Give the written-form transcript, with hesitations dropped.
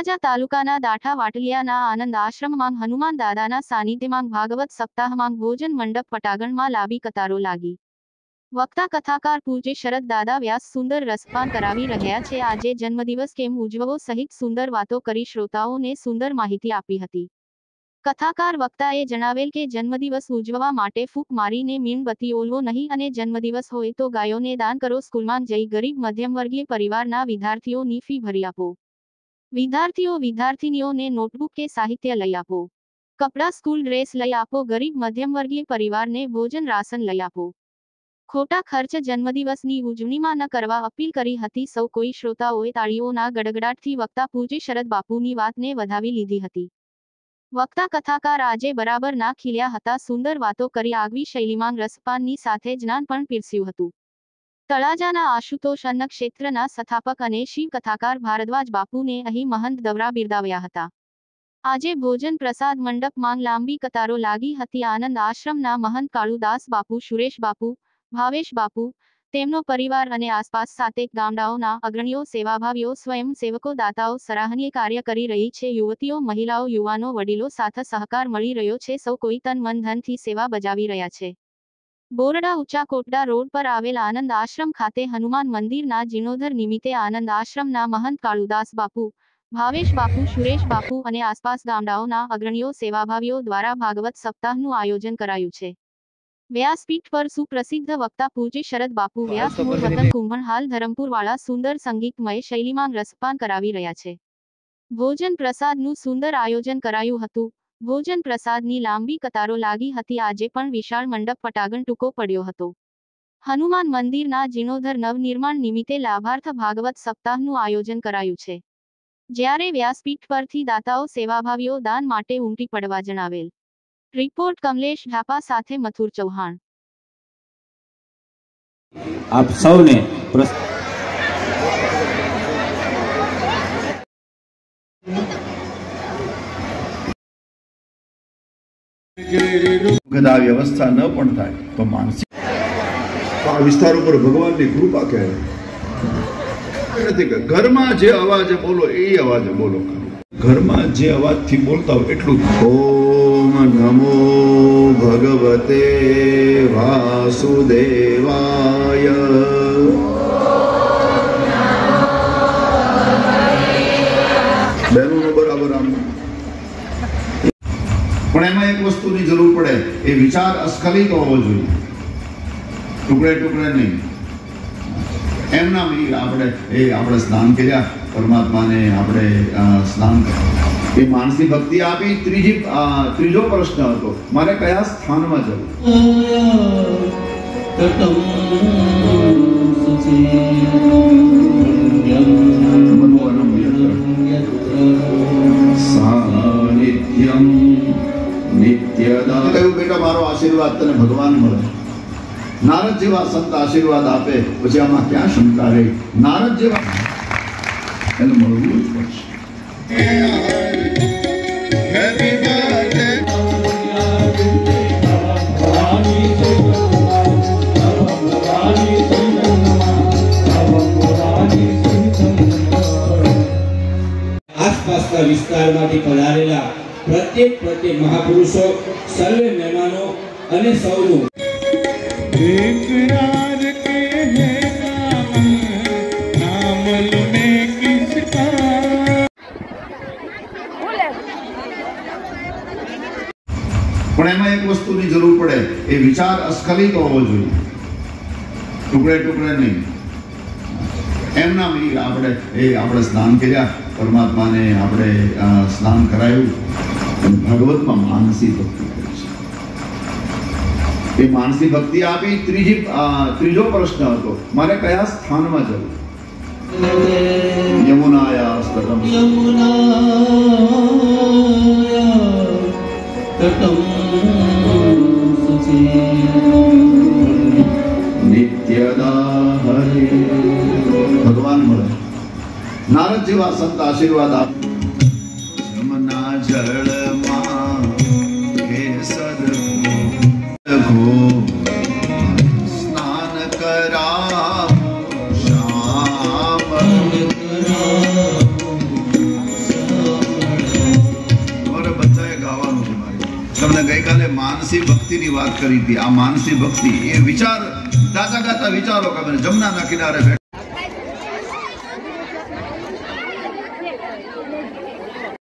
તળાજા તાલુકાના દાઠા વાટલિયાના આનંદ આશ્રમમાં હનુમાન દાદાના સાનિધ્યમાં ભાગવત સપ્તાહમાં ભોજન મંડપ પટાગણમાં લાંબી કતારો લાગી। વક્તા કથાકાર પૂજ્ય શરદ દાદા વ્યાસ સુંદર રસપાન કરાવી રહ્યા છે। આજે જન્મદિવસ કેમ ઉજવવો સહિત સુંદર વાતો કરી શ્રોતાઓને સુંદર માહિતી આપી હતી। કથાકાર વક્તાએ જણાવેલ કે જન્મદિવસ ઉજવવા માટે ફૂંક મારીને મીણબત્તી ઓલવો નહીં અને જન્મદિવસ હોય તો ગાયોને દાન કરો। સ્કૂલમાં જઈ ગરીબ મધ્યમવર્ગીય પરિવારના વિદ્યાર્થીઓની ફી ભરી આપો। વિદ્યાર્થીનીઓને નોટબુક કે સાહિત્ય લઈ આપો। કપડાં સ્કૂલ ડ્રેસ લઈ આપો। ગરીબ મધ્યમવર્ગીય પરિવારને ભોજન રાશન લઈ આપો। ખોટા ખર્ચ જન્મદિવસની ઉજવણીમાં ન કરવા અપીલ કરી હતી। સૌ કોઈ શ્રોતાઓએ તાળીઓના ગડગડાટથી વક્તા પૂજ્ય શરદ બાપુની વાતને વધાવી લીધી હતી। વક્તા કથાકાર આજે બરાબર ના ખીલ્યા હતા। સુંદર વાતો કરી આગવી શૈલીમાં રસપાનની સાથે જ્ઞાન પણ પીરસ્યું હતું। તળાજાના આશુતોષ અન્ન ક્ષેત્રના સ્થાપક અને શિવ કથાકાર ભારદ્વાજ બાપુને અહીં મહંત દવરા બિરદાવ્યા હતા। આજે ભોજન પ્રસાદ મંડપમાં લાંબી કતારો લાગી હતી। આનંદ આશ્રમના મહંત કાળુદાસ બાપુ, સુરેશ બાપુ, ભાવેશ બાપુ, તેમનો પરિવાર અને આસપાસ સાતેક ગામડાઓના અગ્રણીઓ, સેવાભાવીઓ, સ્વયંસેવકો, દાતાઓ સરાહનીય કાર્ય કરી રહી છે। યુવતીઓ, મહિલાઓ, યુવાનો, વડીલો સાથે સહકાર મળી રહ્યો છે। સૌ કોઈ તન મન ધનથી સેવા બજાવી રહ્યા છે। બોરડા ઊંચા કોટડા રોડ પર આવેલ આનંદ આશ્રમ ખાતે હનુમાન મંદિરના જીર્ણોદ્ધાર નિમિત્તે આનંદ આશ્રમના મહંત કાળુદાસ બાપુ, ભાવેશ બાપુ, સુરેશ બાપુ અને આસપાસ ગામડાઓના અગ્રણીઓ, સેવાભાવીઓ દ્વારા ભાગવત સપ્તાહનું આયોજન કરાયું છે। વ્યાસપીઠ પર સુપ્રસિદ્ધ વક્તા પૂજ્ય શરદ બાપુ વ્યાસ મૂળ વતન કુંભણ હાલ ધરમપુરવાળા સુંદર સંગીતમય શૈલીમાં રસપાન કરાવી રહ્યા છે। ભોજન પ્રસાદનું સુંદર આયોજન કરાયું હતું। ભોજન પ્રસાદની લાંબી કતારો લાગી હતી। આજે પણ વિશાળ મંડપ પટાગણ ટૂંકો પડ્યો હતો। હનુમાન મંદિરના જીર્ણોદ્ધાર નવનિર્માણ નિમિત્તે લાભાર્થ ભાગવત સપ્તાહનું આયોજન કરાયું છે। જ્યારે વ્યાસપીઠ પરથી દાતાઓ, સેવાભાવીઓ દાન માટે ઉમટી પડવા જણાવેલ। રિપોર્ટ કમલેશ ઢાપા સાથે મથુર ચૌહાણ। આપ સૌને व्यवस्था न पण थाय तो मानसिक विस्तार पर भगवान की कृपा कहे घर में जे अवाजे बोलो ए अवाजे बोलो। घर में जे अवाज थी बोलता हो एटलू ओम नमो भगवते वासुदेवाय। बेनो बराबर आम पण एमां एक वस्तुनी जरूर पड़े, ए विचार अस्खलित होवो जोईए, टुकड़े टुकड़े नहीं। एमना આપણે સ્નાન કર્યા, પરમાત્માને આપણે સ્નાન કર્યા, એ માનસી ભક્તિ આપી। ત્રીજો પ્રશ્ન હતો મારે કયા સ્થાનમાં જવું। સાનિધ્યમ નિત્યદા કહ્યું બેટા મારો આશીર્વાદ તને ભગવાન મળે। नारद जेवा संत आशीर्वाद आपे पछी आमां क्या शंका रही। नारद जेवा एने मळवुं ज पड़शे। आसपासना विस्तारमांथी पधारेला प्रत्येक महापुरुषो, सर्वे मेहमानो अने सौनु इकरार के है नाम लुने किसका। पण एमां एक वस्तुनी जरूर पड़े, ए विचार अस्खलित होवो जोईए, टुकड़े टुकड़े नहीं। एमना આપણે સ્નાન કર્યા, પરમાત્માને આપણે સ્નાન કરાયું, ભગવતમાં માનસી ભક્તિ એ માનસી ભક્તિ આપી। ત્રીજો પ્રશ્ન હતો મારે કયા સ્થાનમાં જવું। યમુનાયા તટમ નિત્યદા હરે ભગવાન મળે। નારદ જેવા સંત આશીર્વાદ આપ। યમુના જળમાં કેસર स्नान करा श्याम તમે ગઈકાલે માનસી ભક્તિની વાત કરી હતી. આ માનસી ભક્તિ એ વિચાર ગાતા ગાતા વિચારો કે જમનાના કિનારે